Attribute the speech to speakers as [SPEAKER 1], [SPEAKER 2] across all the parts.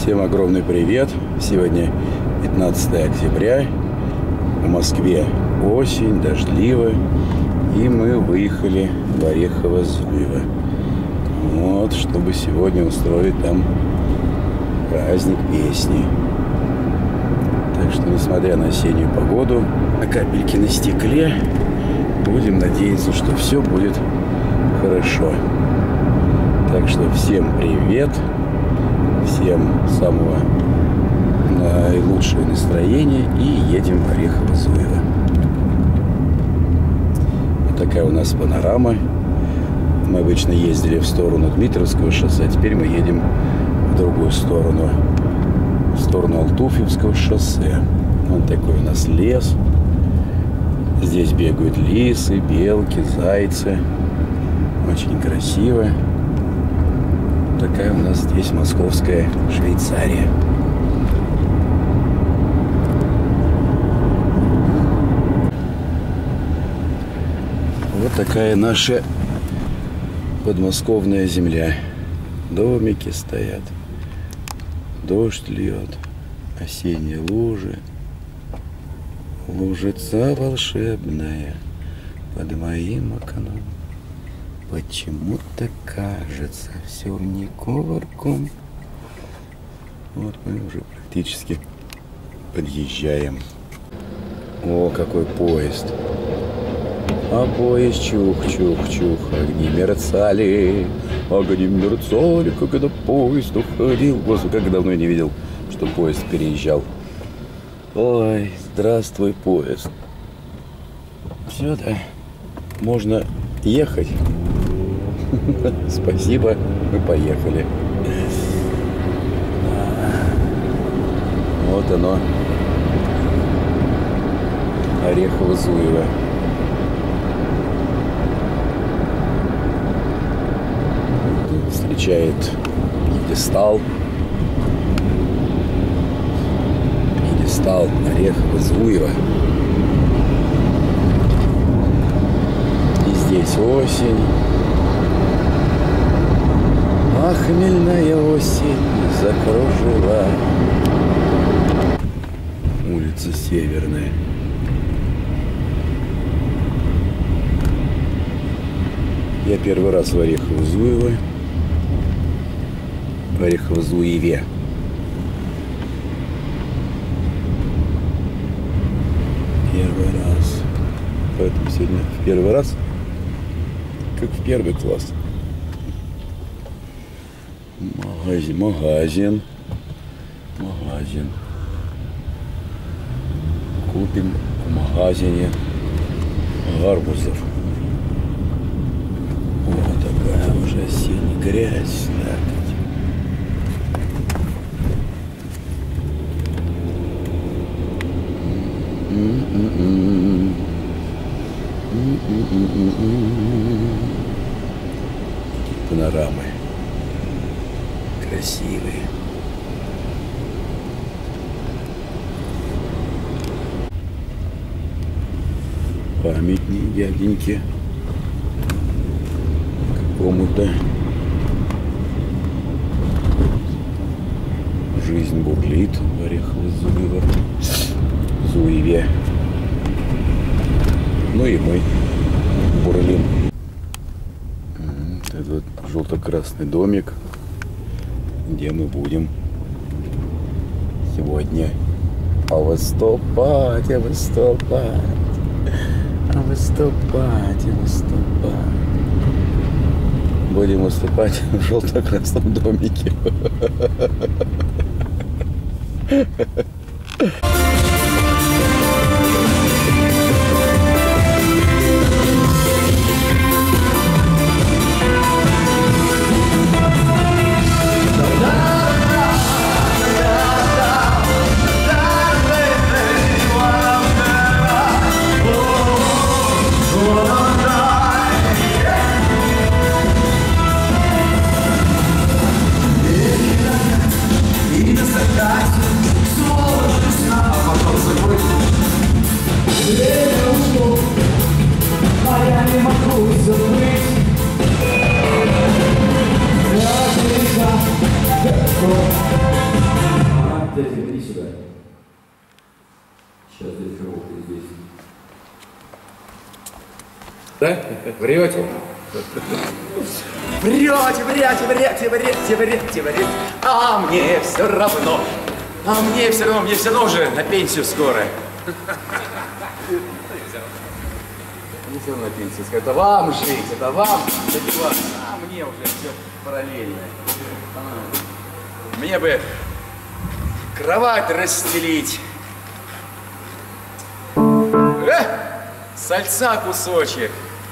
[SPEAKER 1] Всем огромный привет! Сегодня 15 октября. В Москве осень, дождливо. И мы выехали в Орехово-Зуево. Вот, чтобы сегодня устроить там праздник песни. Так что, несмотря на осеннюю погоду, на капельки на стекле, будем надеяться, что все будет хорошо. Так что всем привет, всем самого наилучшего настроения и едем в Орехово-Зуево. Вот такая у нас панорама. Мы обычно ездили в сторону Дмитровского шоссе, а теперь мы едем в другую сторону, в сторону Алтуфьевского шоссе. Вот такой у нас лес. Здесь бегают лисы, белки, зайцы. Очень красиво. Такая у нас здесь московская Швейцария. Вот такая наша подмосковная земля. Домики стоят, дождь льет, осенние лужи. Лужица волшебная под моим окном. Почему-то кажется все не кувырком. Вот мы уже практически подъезжаем. О, какой поезд! А поезд чух-чух-чух, огни мерцали, когда поезд уходил. Господи, как давно я не видел, что поезд переезжал. Ой, здравствуй, поезд. Все, да, можно ехать. Спасибо, мы поехали. Вот оно, Орехово-Зуево. Встречает пьедестал. Пьедестал Орехово-Зуево. И здесь осень. А хмельная осень закружила. Улица Северная. Я первый раз в Орехово-Зуево. В Орехово-Зуеве. Первый раз. Поэтому сегодня в первый раз, как в первый класс. Магазин. Купим в магазине гарбузов. Вот такая уже осенняя грязь. Панорамы красивые. Памятник дяденьке какому-то. Жизнь бурлит в Орехово-Зуеве. Ну и мы бурлим. Это вот желто-красный домик, где мы будем сегодня выступать. Будем выступать в желто-красном домике. Дядя, иди сюда. Сейчас дрейфировка здесь. Да? Врете? Врете. А мне все равно. Мне все равно уже на пенсию скоро. Не все равно на пенсию скоро. Это вам жить, это вам добиваться. А мне уже все параллельно. Мне бы кровать расстелить. Сальца кусочек.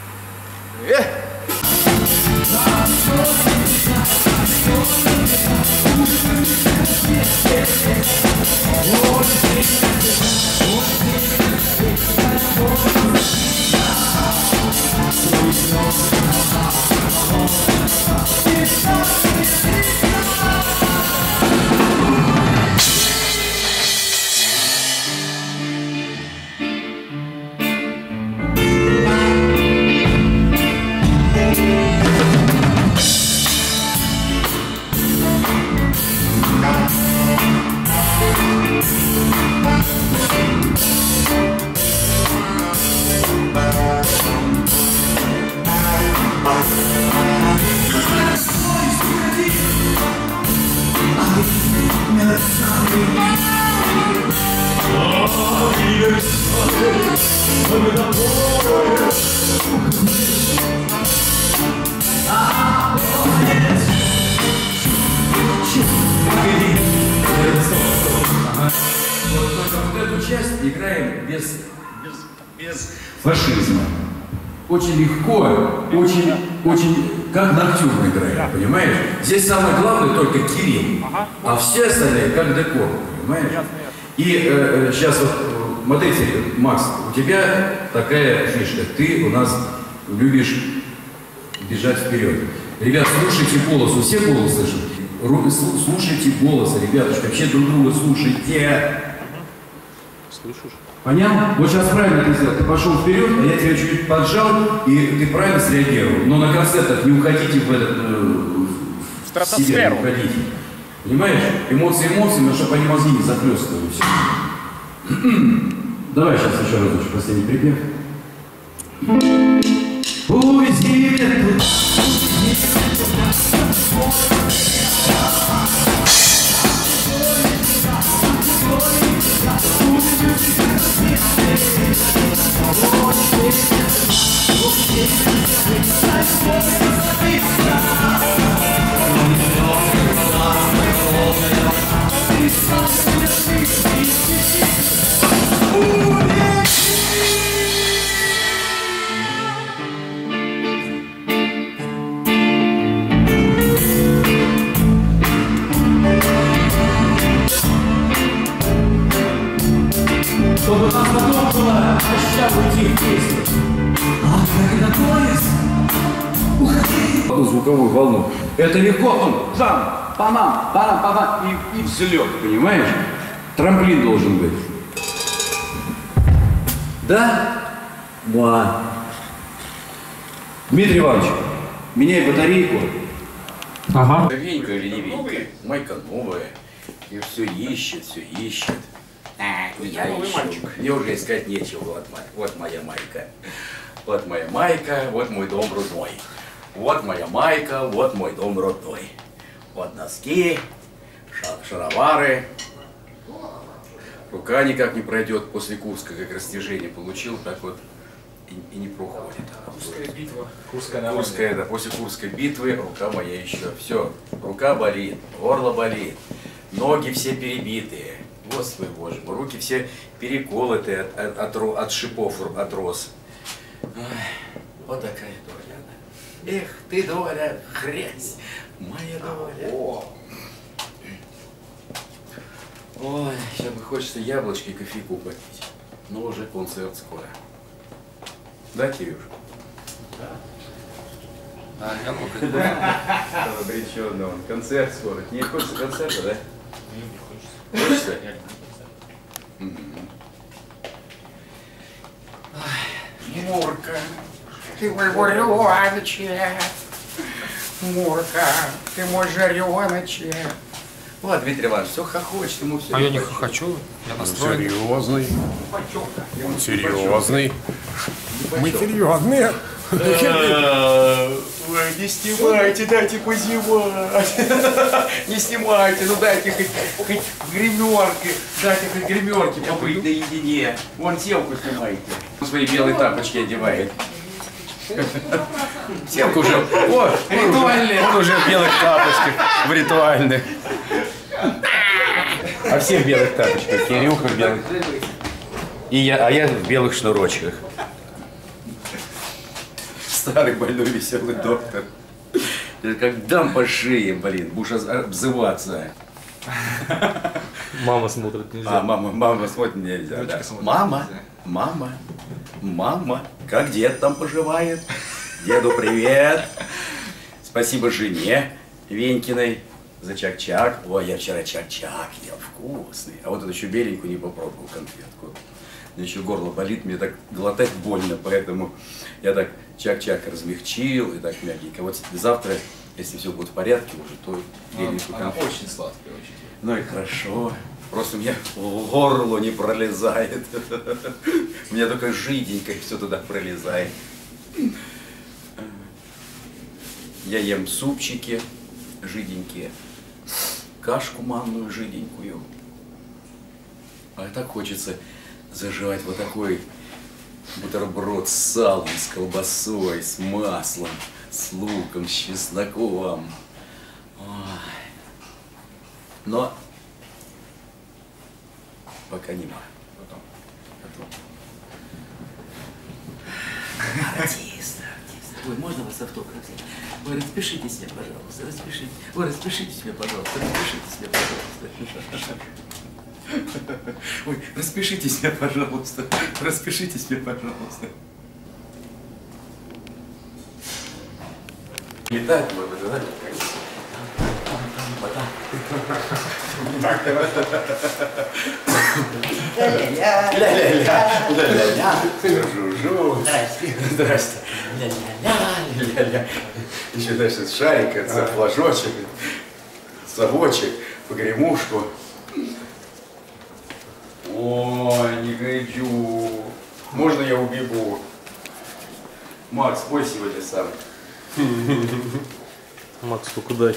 [SPEAKER 1] Играем без фашизма. Очень легко, очень как ноктюрн играем, понимаешь? Здесь самое главное только Кирилл, а все остальные как декор, понимаешь? И сейчас вот, смотрите, Макс, у тебя такая фишка, ты у нас любишь бежать вперед. Ребят, слушайте голос, у всех голос слышат? Слушайте голос, ребятушки, вообще друг друга слушайте. Слышишь? Понял? Вот сейчас правильно ты сделал. Ты пошел вперед, а я тебя чуть-чуть поджал, и ты правильно среагировал. Но на концертах не уходите в этот... в стратосферу. Не уходите. Понимаешь? Эмоции, но чтобы они мозги не захлестывали. Давай сейчас еще разочек, последний припев. Уйди тут. Чтобы нас потом было ща уйти в песню. А когда поезд, уходи. Одну звуковую волну. Это легко, он жам, панам, и взлет, понимаешь? Трамплин должен быть. Да? Да. Дмитрий Иванович, меняй батарейку. Ага. Венька или не Венька? Майка новая. И все ищет. Я ищу. Мне уже искать нечего. Вот моя майка. Вот моя майка, вот мой дом родной. Вот моя майка, вот мой дом родной. Вот носки, шаровары. Рука никак не пройдет после Курска, как растяжение получил, так вот и не проходит.
[SPEAKER 2] Курская битва.
[SPEAKER 1] Курская, да, после Курской битвы рука моя еще. Все, рука болит, горло болит, ноги все перебитые. Господи Боже мой, руки все переколотые от шипов, от роз. Вот такая доля. Эх, ты, доля, грязь, моя доля. Ой, сейчас бы хочется яблочки и кофейку попить. Но уже концерт скоро. Да, Кирюш? Да. Обреченный он. Концерт скоро. Не хочется концерта, да? Не хочется. Мурка, ты мой вареночек. Мурка, ты мой жареночек. Вот, Дмитрий Иванович, все хохочет, ему все.
[SPEAKER 2] А я не хочу, я настроен.
[SPEAKER 3] Серьезный. Он серьезный. Мы серьезные.
[SPEAKER 1] Ой, не снимайте, дайте позевать. Не снимайте, ну дайте хоть гримерки. Дайте хоть гримерки побыть наедине. Вон Севку снимайте. Он свои белые тапочки одевает. Севка уже, о, ритуальный.
[SPEAKER 3] Он уже в белых тапочках, в ритуальных. А все в белых тапочках. Кирюха в белых. А я в белых шнурочках.
[SPEAKER 1] Старый больной веселый доктор. Я как дам по шее, блин, будешь обзываться.
[SPEAKER 2] Мама смотрит, нельзя.
[SPEAKER 1] А, мама смотрит нельзя. Да. Мама, как дед там поживает? Деду привет. Спасибо жене Венькиной за чак-чак. Ой, я вчера чак-чак ел, вкусный. А вот эту еще беленькую не попробовал конфетку. Мне еще горло болит, мне так глотать больно, поэтому я так чак-чак размягчил и так мягенько. Вот завтра, если все будет в порядке уже, то беленькую конфетку.
[SPEAKER 4] Очень сладкая, очень.
[SPEAKER 1] Ну и хорошо. Просто у меня в горло не пролезает. У меня только жиденько все туда пролезает. Я ем супчики жиденькие, кашку манную жиденькую. А так хочется заживать вот такой бутерброд с салом, с колбасой, с маслом, с луком, с чесноком. Ой. Но пока не могу. Потом. Артист. Ой, можно вас автограф взять? Ой, распишитесь мне, пожалуйста, распишитесь. Ой, распишитесь мне, пожалуйста, распишитесь мне, пожалуйста. Ой, распишитесь мне, пожалуйста. Распишитесь мне, пожалуйста. Летать можно, да? Ля-ля-ля, жу-жу. Здрасте. Ля-ля-ля. Еще дальше шарик, флажочек, совочек, погремушку. Ой, не хочу. Можно я убегу? Макс, спой сегодня сам.
[SPEAKER 2] Макс, только дай.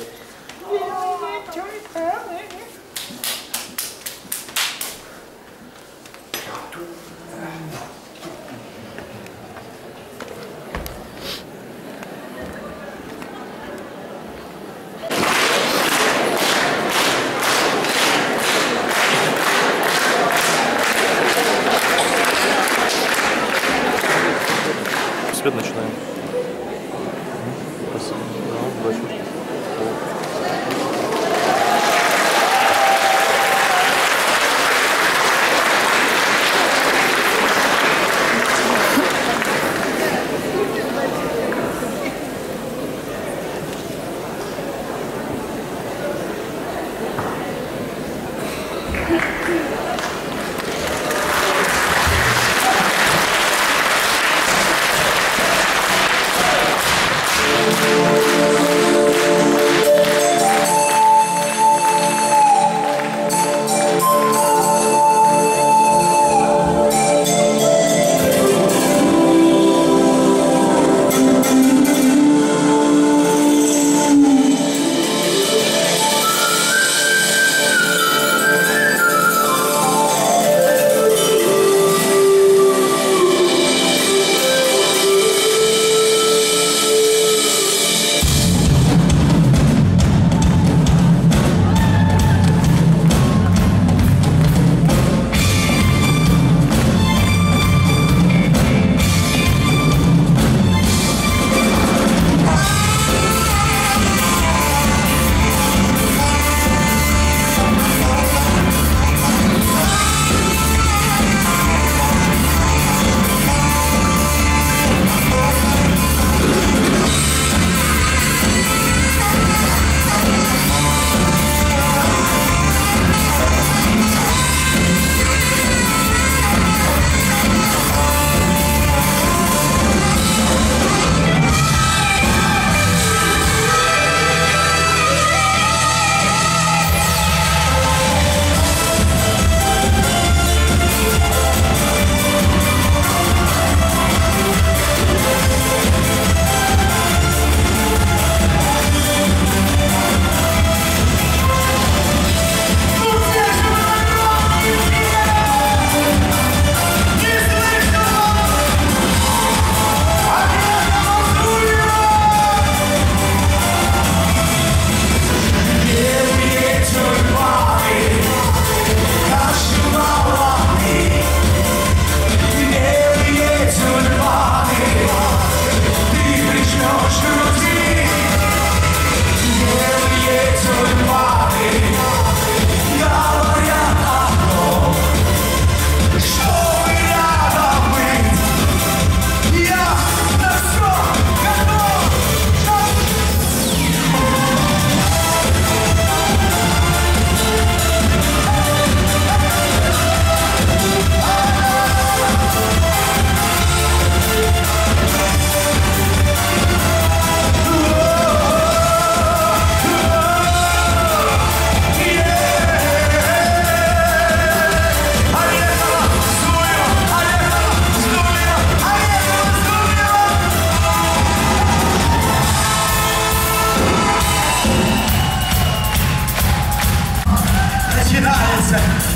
[SPEAKER 2] Свет начинаем. Спасибо. Да, удачи.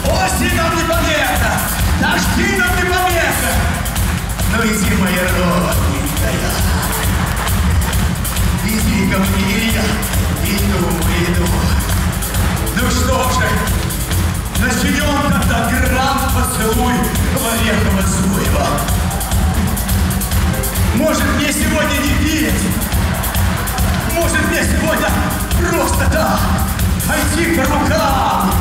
[SPEAKER 4] Осень нам не помеха, дожди нам не помеха. Ну иди, моя родненькая, иди ко мне, я иду. Ну что же, начнем тогда грамм поцелуй Орехово-Зуева. Может, мне сегодня не петь, может, мне сегодня просто так пойти по рукам.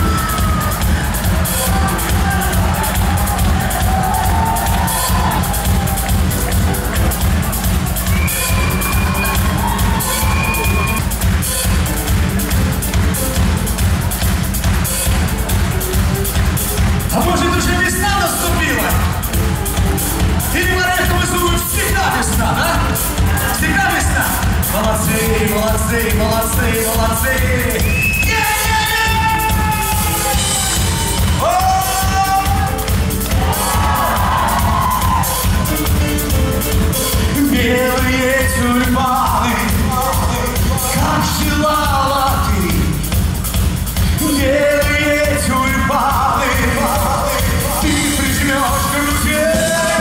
[SPEAKER 4] А может, уже весна наступила? Или в Орехово-Зуеве всегда весна, да? Всегда весна? Молодцы! Белые тюльпаны, как желала ты. Белые тюльпаны, ты прижмешь к руке.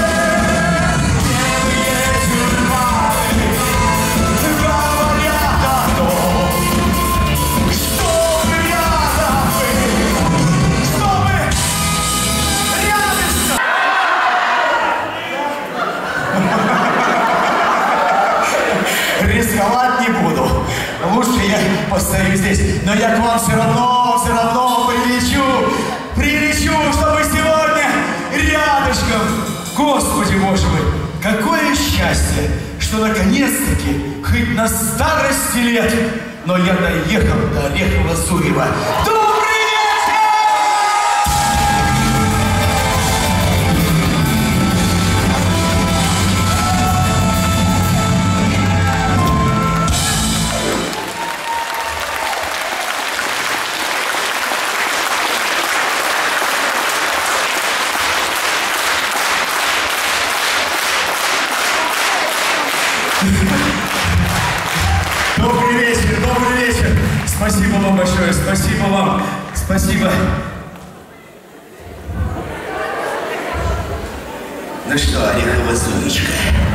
[SPEAKER 4] Белые тюльпаны говорят о том, чтобы рядом быть, чтобы рядом. Рисковать не буду. Лучше я постою здесь. Но я к вам все равно прилечу, чтобы сегодня рядышком. Господи, Боже мой, какое счастье, что наконец-таки, хоть на старости лет, но я доехал до Орехово-Зуева. Добрый вечер! Добрый вечер. Спасибо вам большое, спасибо вам. Спасибо. Ну что, Орехово-Зуечка,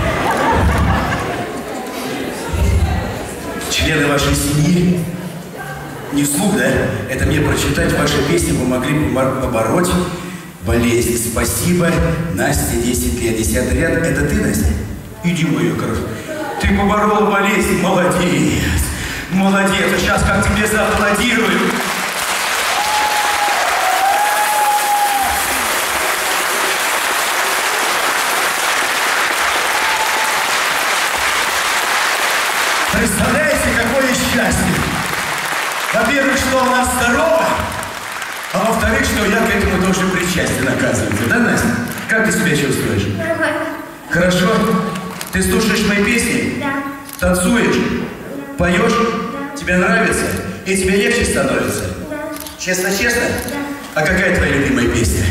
[SPEAKER 4] члены вашей семьи, не вслух, да? Это мне прочитать ваши песни помогли побороть болезнь. Спасибо, Насте 10 лет. 10 ряд. Это ты, Настя? Иди, моя корова. Ты поборола болезнь, молодец. Молодец, а сейчас как тебе зааплодирую. Представляете, какое счастье? Во-первых, что она здорова, а во-вторых, что я к этому тоже причастен, оказывается. Да, Настя? Как ты себя чувствуешь?
[SPEAKER 5] Нормально.
[SPEAKER 4] Хорошо? Ты слушаешь мои песни?
[SPEAKER 5] Да.
[SPEAKER 4] Танцуешь?
[SPEAKER 5] Да.
[SPEAKER 4] Поешь?
[SPEAKER 5] Да.
[SPEAKER 4] Тебе нравится? И тебе легче становится?
[SPEAKER 5] Да.
[SPEAKER 4] Честно-честно?
[SPEAKER 5] Да.
[SPEAKER 4] А какая твоя любимая песня?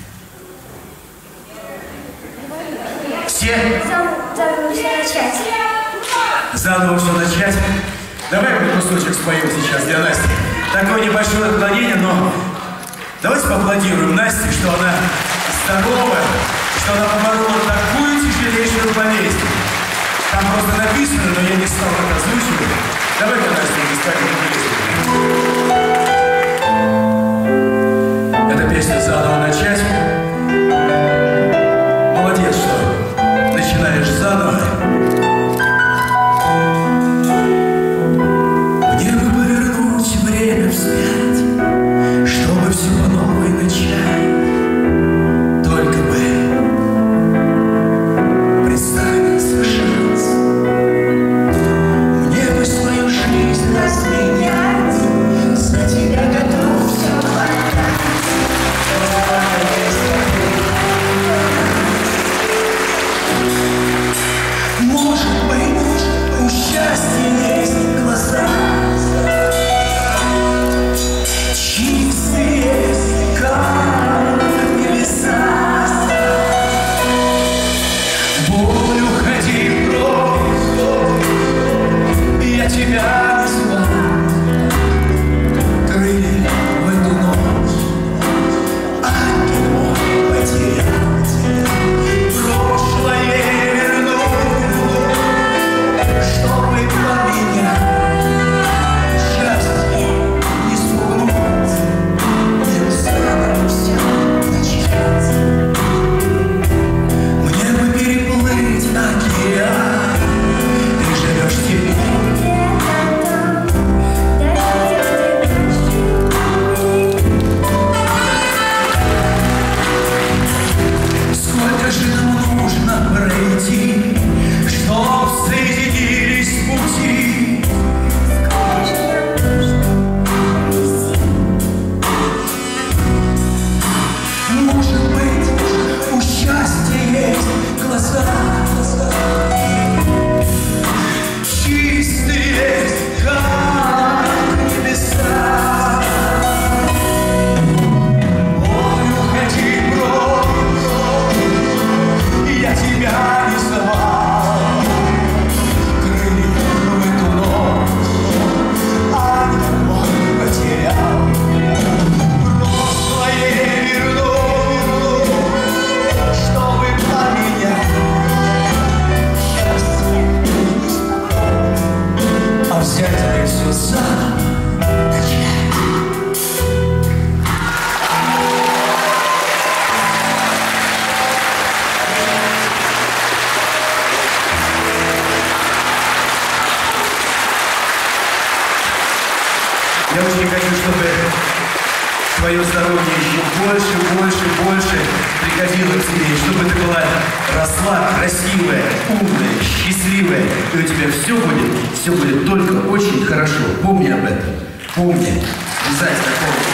[SPEAKER 4] Все?
[SPEAKER 5] Заново все начать.
[SPEAKER 4] Заново все начать? Давай мы кусочек споем сейчас для Насти. Такое небольшое отклонение, но давайте поаплодируем Насте, что она здоровая, что она поборола такую тяжелейшую болезнь. Там просто написано, но я не стал это озвучивать. Давай-ка, Настя, не станем. Эта песня «Заново начать». Молодец, что начинаешь заново. Мне бы повернуть время вспять, чтобы все по новой начать. Только бы представился шанс. Мне бы свою жизнь разменять Я очень хочу, чтобы твое здоровье еще больше приходило к тебе, и чтобы ты была росла красивая, умная, счастливая, и у тебя все будет только очень хорошо. Помни об этом. Помни. Обязательно помни.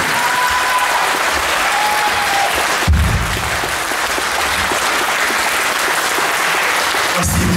[SPEAKER 4] Спасибо.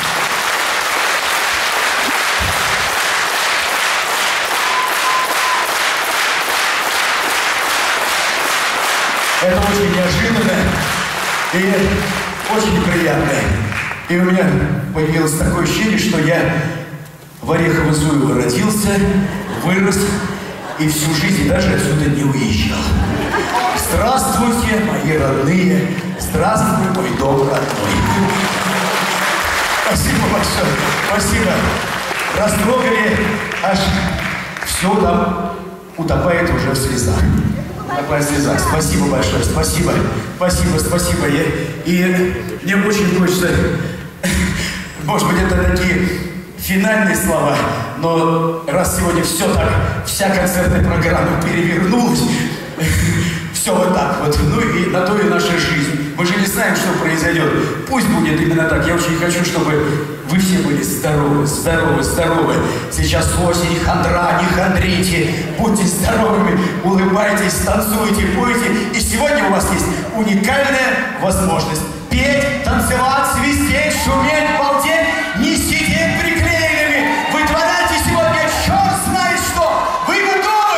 [SPEAKER 4] Это очень неожиданно и очень приятно. И у меня появилось такое ощущение, что я в Орехово-Зуево родился, вырос и всю жизнь даже отсюда не уезжал. Здравствуйте, мои родные! Здравствуй, мой дом родной! Спасибо большое, спасибо. Растрогали, аж все там утопает уже в слезах. Утопает в слезах. Спасибо большое, спасибо. Спасибо. И мне очень хочется, может быть, это такие финальные слова, но раз сегодня все так, вся концертная программа перевернулась, все вот так вот, ну и на то и наша жизнь. Мы же не знаем, что произойдет. Пусть будет именно так. Я очень хочу, чтобы вы все были здоровы. Сейчас осень, хандра, не хандрите. Будьте здоровыми, улыбайтесь, танцуйте, пойте. И сегодня у вас есть уникальная возможность петь, танцевать, свистеть, шуметь, балдеть, не сидеть приклеенными. Вытворяйте сегодня черт знает что. Вы готовы?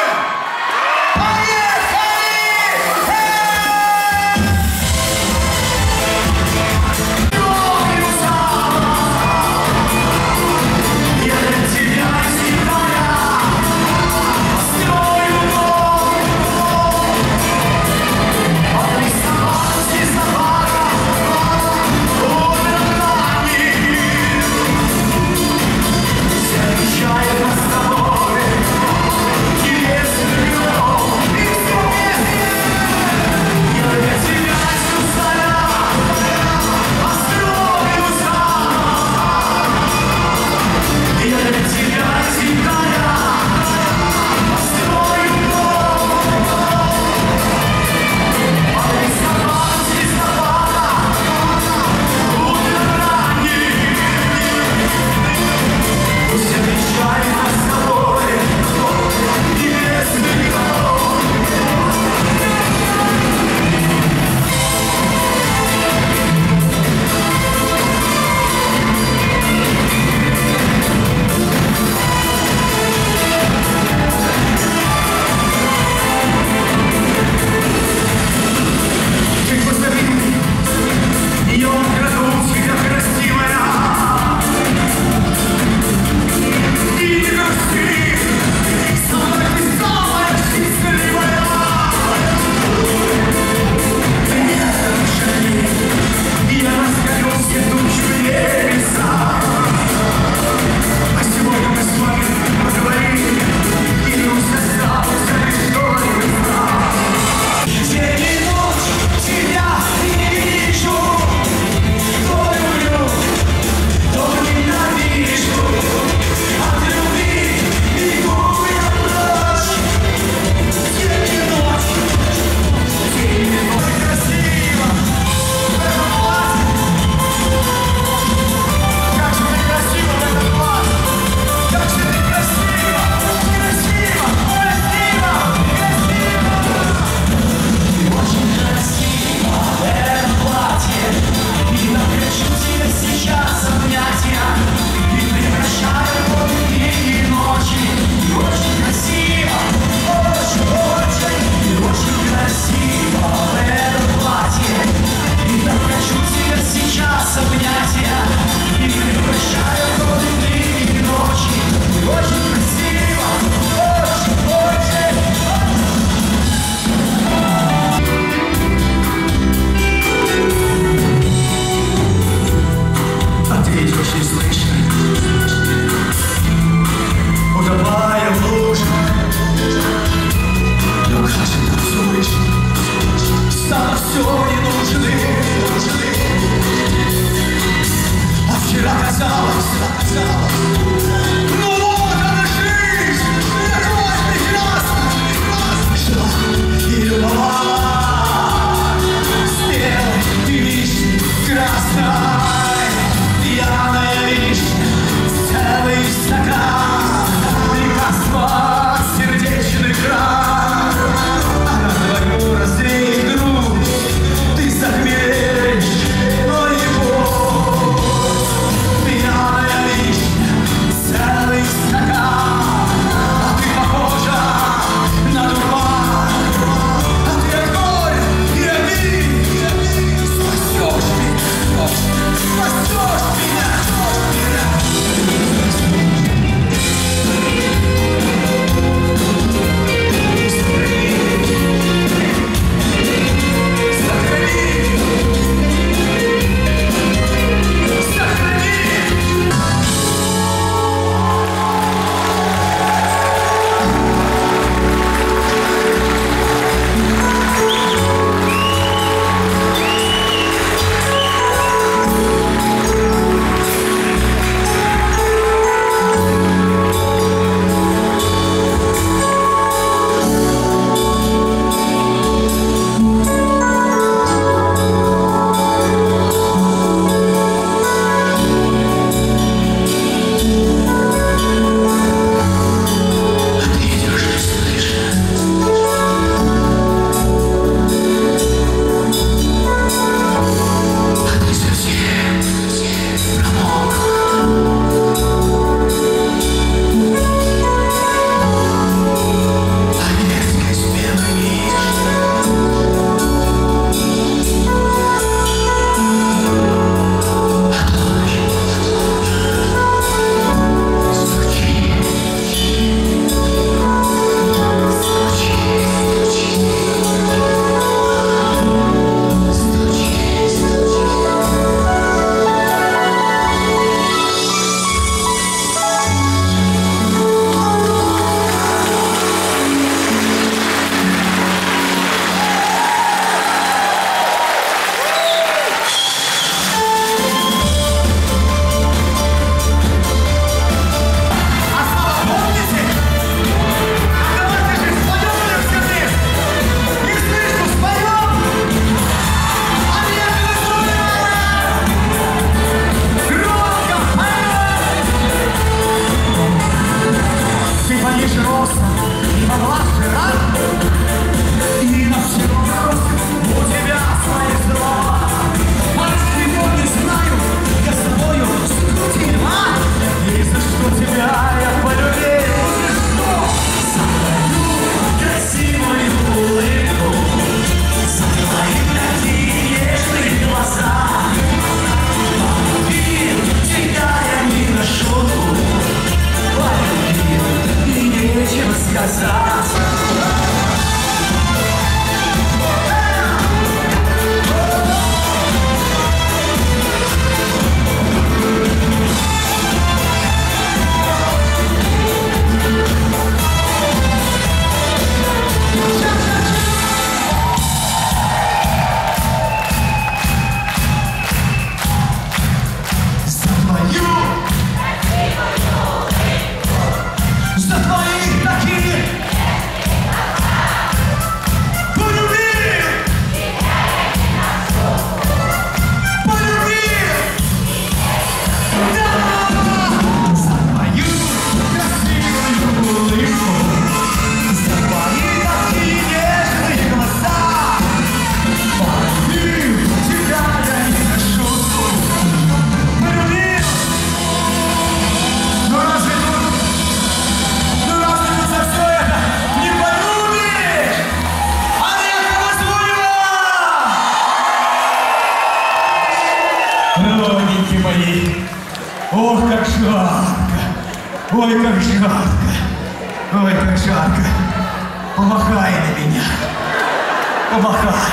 [SPEAKER 4] Ой, как жарко. Ой, как жарко. Помахай на меня. Помахай.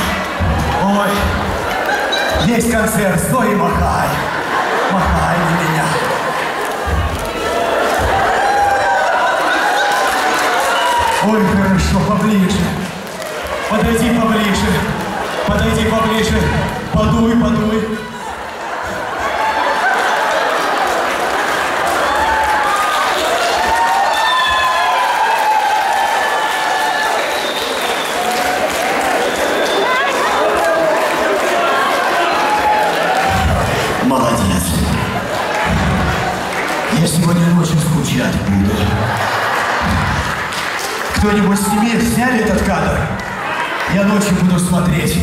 [SPEAKER 4] Ой. Есть концерт, стой и махай. Махай на меня. Ой, хорошо, поближе. Подойди поближе. Подойди поближе. Подуй, подуй. Молодец. Я сегодня ночью скучать буду. Кто-нибудь сняли этот кадр? Я ночью буду смотреть.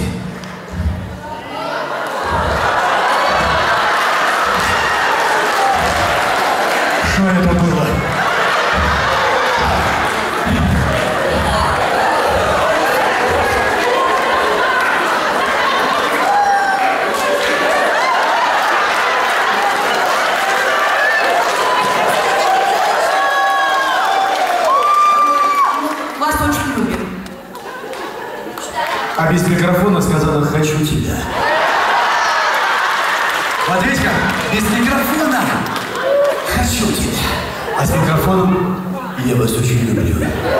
[SPEAKER 4] Что это было?
[SPEAKER 6] Вас очень любим.
[SPEAKER 4] А без микрофона сказала «хочу тебя». Вот видишь как? Без микрофона «хочу тебя». А с микрофоном «я вас очень люблю».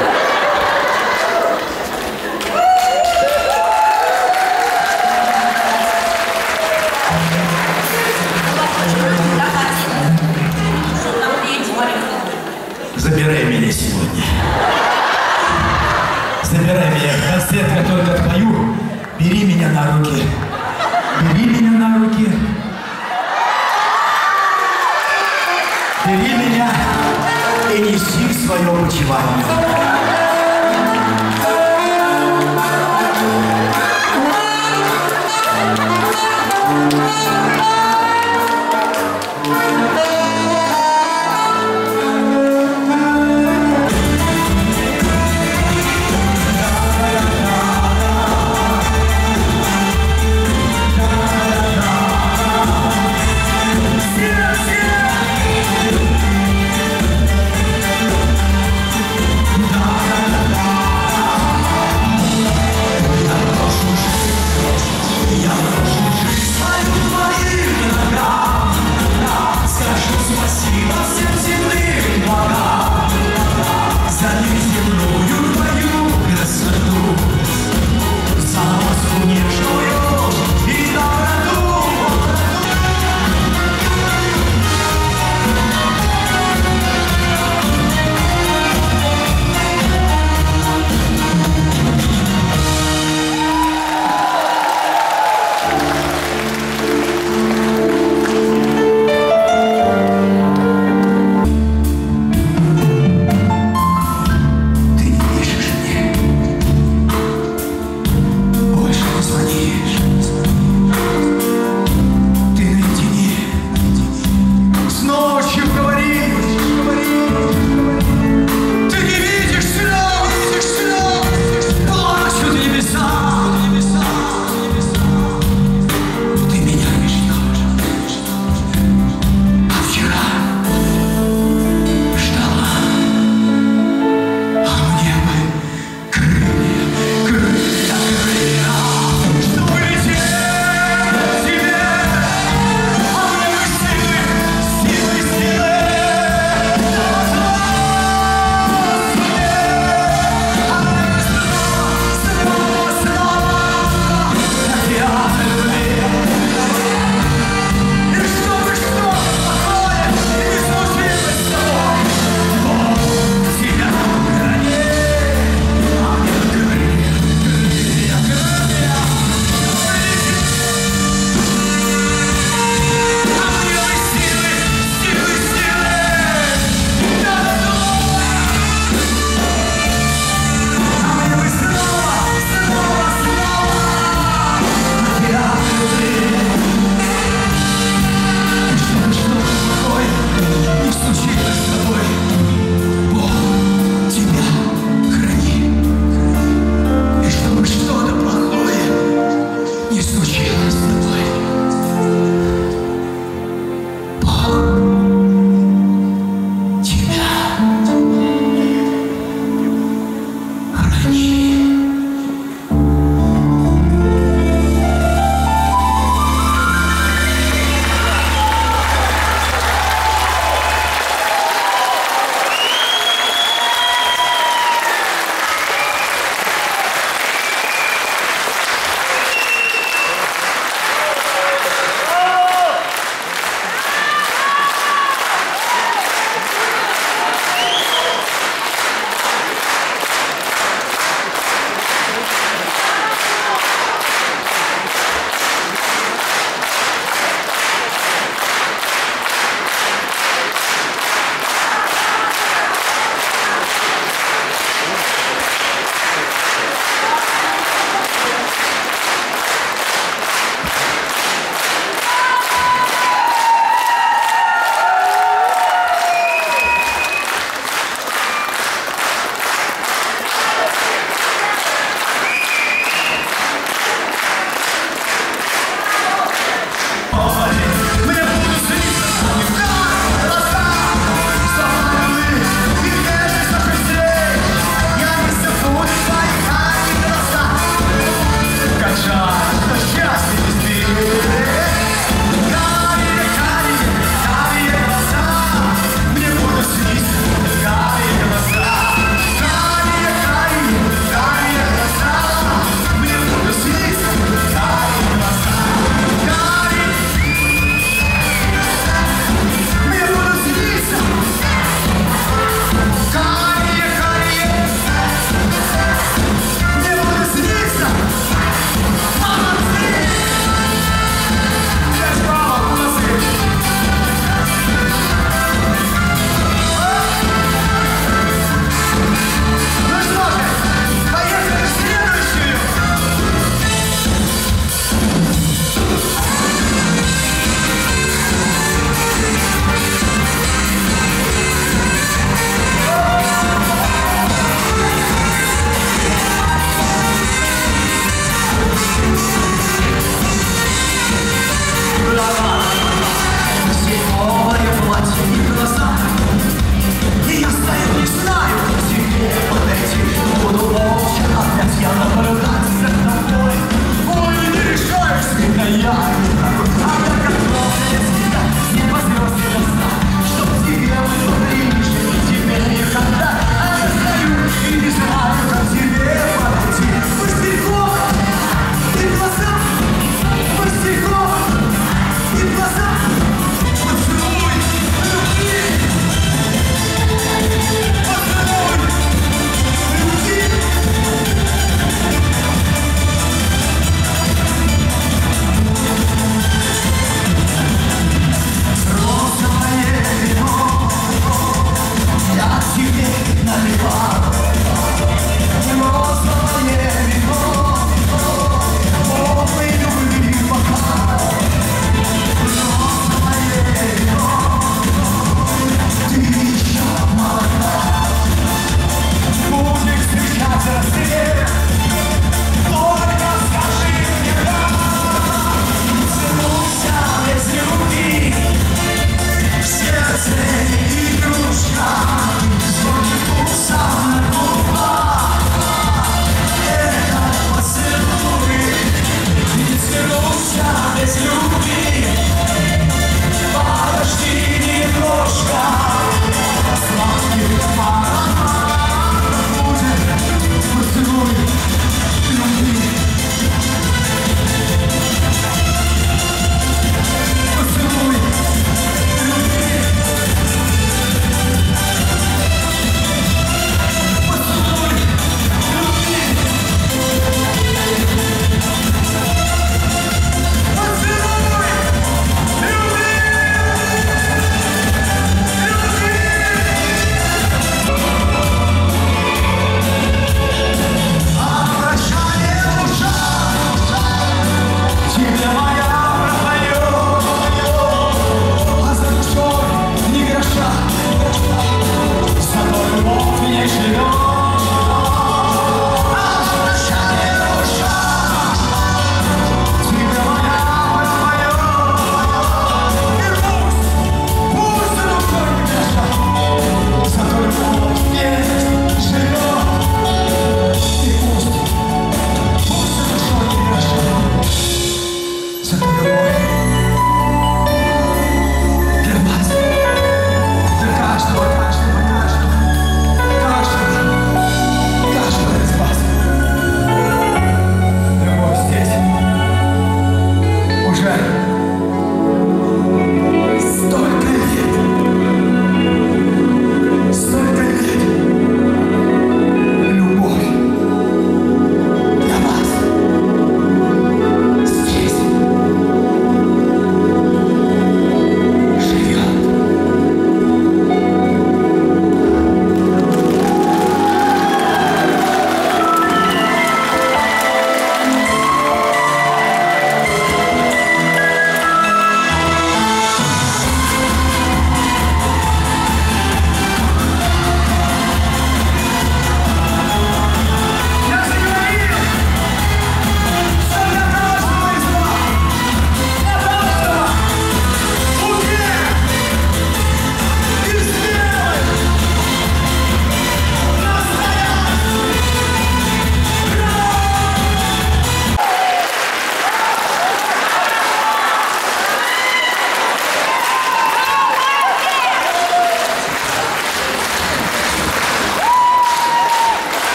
[SPEAKER 4] Забирай меня сегодня. Забирай меня в концерт, который отпою. Бери меня на руки. Бери меня на руки. Бери меня и неси в свое почивание.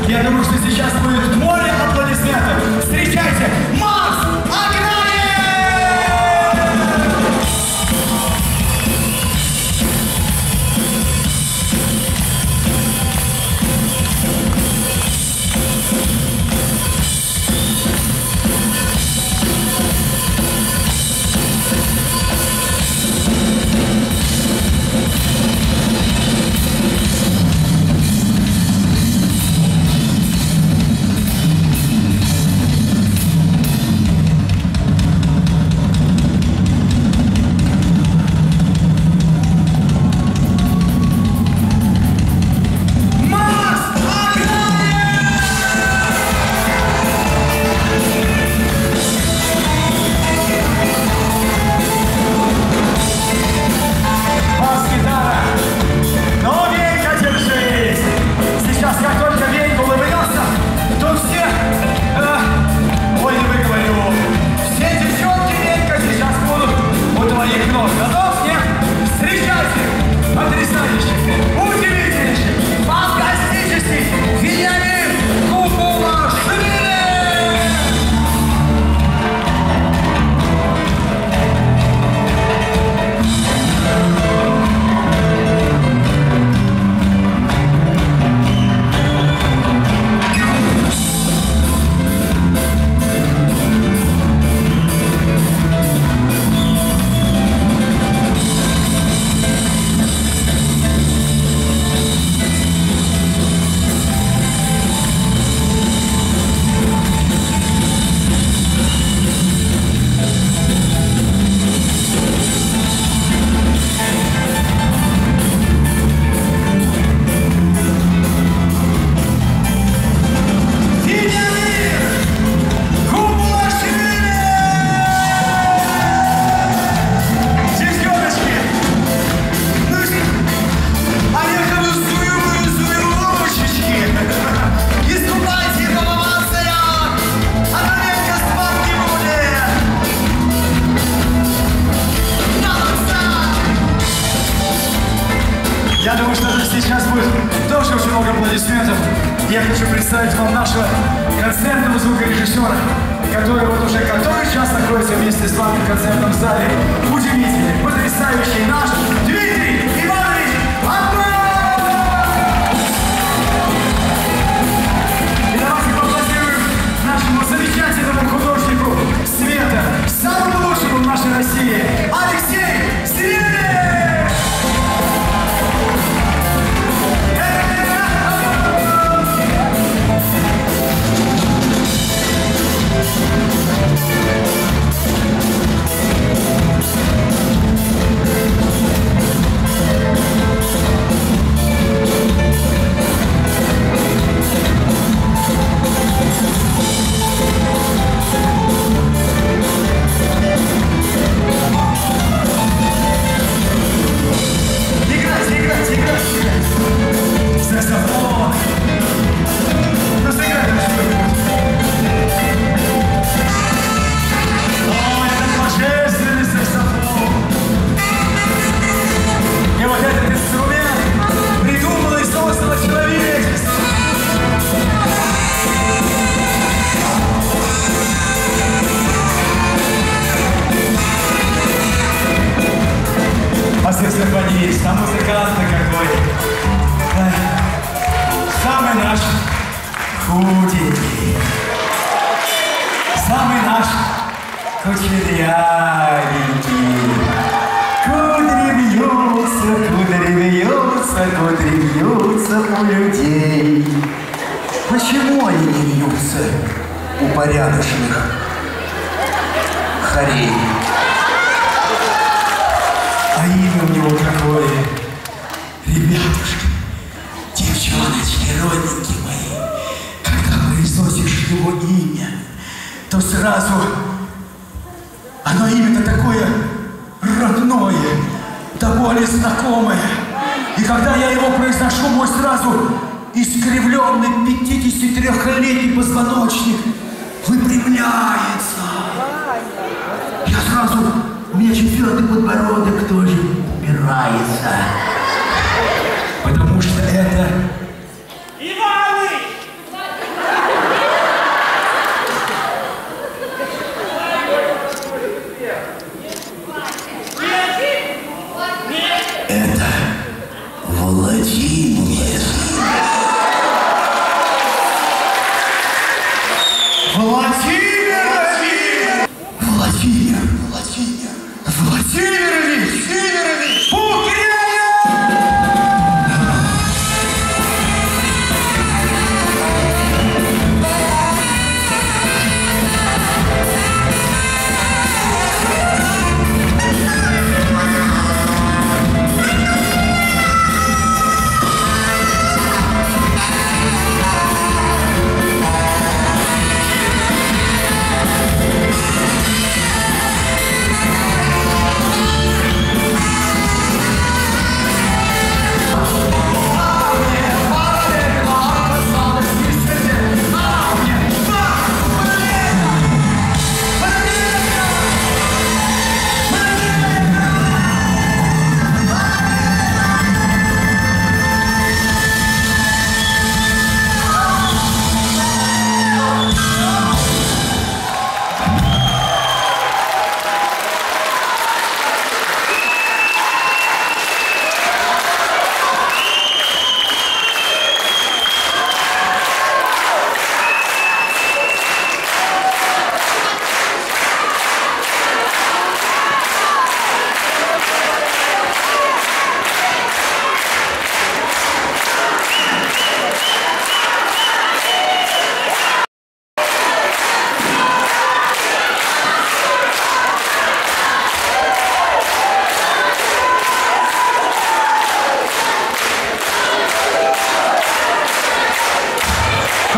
[SPEAKER 4] Я думаю, что сейчас будет море аплодисментов. Встречайте, Макс Агаев! Я думаю, что сейчас будет тоже очень много аплодисментов. Я хочу представить вам нашего концертного звукорежиссера, который вот уже который час находится вместе с вами в концертном зале. Удивительный, потрясающий наш Дмитрий Иванович Антонов! И давайте поаплодируем нашему замечательному художнику света, самому лучшему в нашей России, Алексей Сиренев! Саксофон! Ну сыграй что-нибудь! О, это божественный саксофон! И вот этот инструмент придумал и создало человечество! А саксофонист, а музыкант-то какой! Самый наш худенький, самый наш кучерявенький. Кудри вьются у людей. Почему они не вьются у порядочных хорей? А имя у него какое? Ребятушки, девчоночки, родненькие мои, когда произносишь его имя, то сразу оно имя-то такое родное, до боли знакомое. И когда я его произношу, мой сразу искривленный 53-летний позвоночник выпрямляется. Я сразу, у меня 4-й подбородок тоже упирается. Потому что это...
[SPEAKER 6] Иваныч!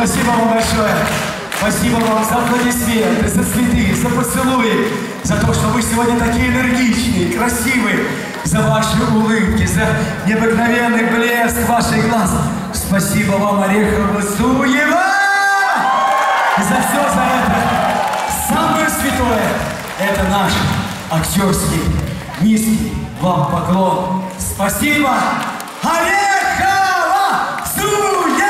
[SPEAKER 4] Спасибо вам большое. Спасибо вам за аплодисменты, за цветы, за поцелуи, за то, что вы сегодня такие энергичные, красивые, за ваши улыбки, за необыкновенный блеск ваших глаз. Спасибо вам, Орехово-Зуево! И за все за это. Самое святое – это наш актерский низкий вам поклон. Спасибо, Орехово-Зуево!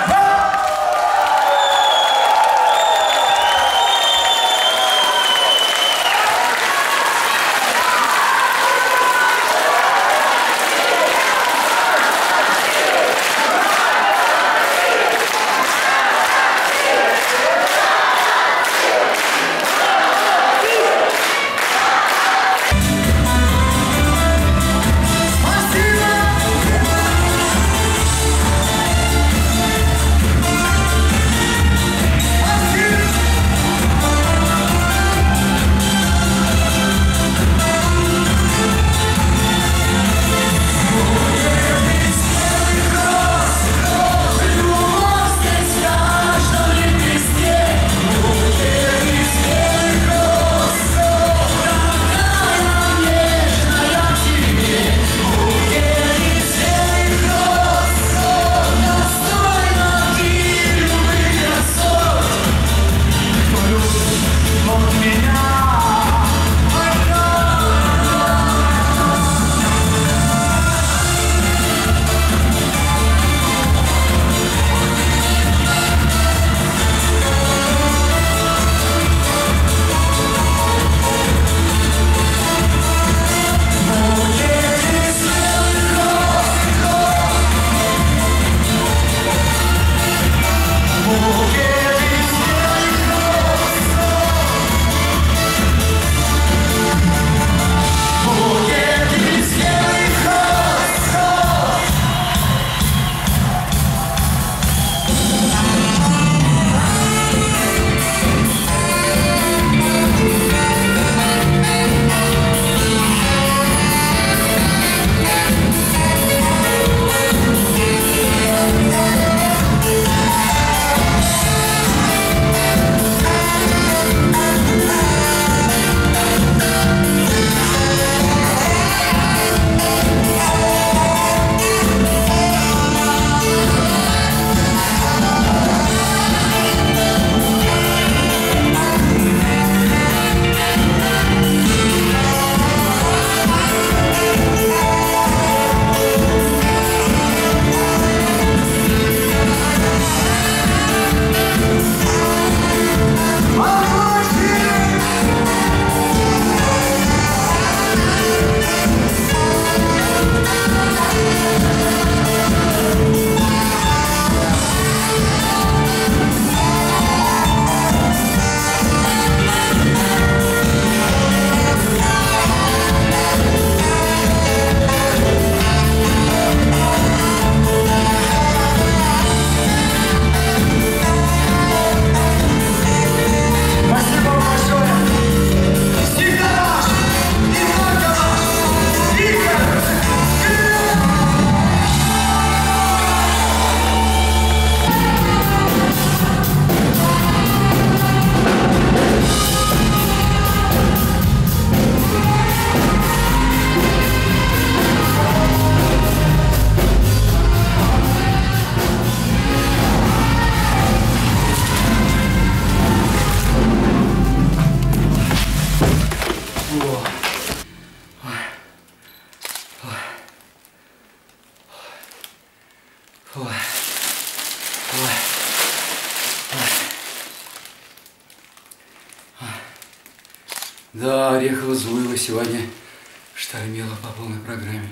[SPEAKER 6] Да, Орехово-Зуево сегодня штормило по полной программе.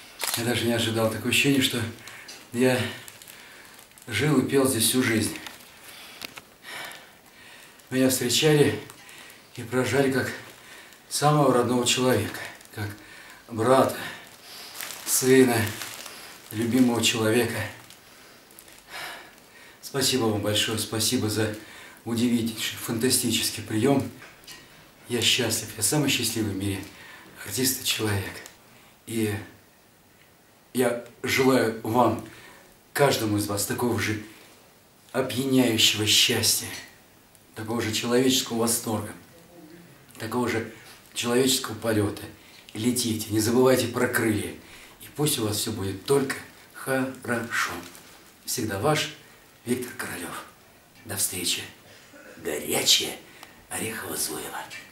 [SPEAKER 6] Я даже не ожидал. Такое ощущение, что я жил и пел здесь всю жизнь. Меня встречали и провожали как самого родного человека, как брата, сына, любимого человека. Спасибо вам большое, спасибо за удивительный, фантастический прием. Я счастлив, я самый счастливый в мире артист и человек. И я желаю вам, каждому из вас, такого же опьяняющего счастья, такого же человеческого восторга, такого же человеческого полета. Летите, не забывайте про крылья. И пусть у вас все будет только хорошо. Всегда ваш Виктор Королев. До встречи. Горячая Орехово-Зуево.